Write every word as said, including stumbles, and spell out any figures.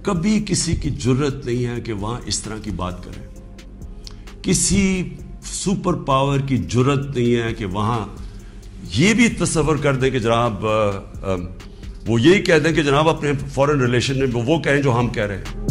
कभी किसी की जुर्रत नहीं है कि वहां इस तरह की बात करें। किसी सुपर पावर की जुर्रत नहीं है कि वहां ये भी तस्वर कर दें कि जनाब वो यही कह दें कि जनाब अपने फॉरेन रिलेशन में वो कहें जो हम कह रहे हैं।